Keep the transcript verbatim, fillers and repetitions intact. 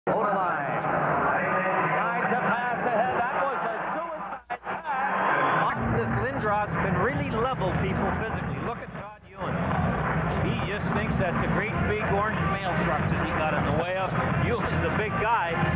Over line. Slides a pass ahead. That was a suicide pass. This Lindros can really level people physically. Look at Todd Ewen. He just thinks that's a great big orange mail truck that he got in the way of. Ewen's a big guy.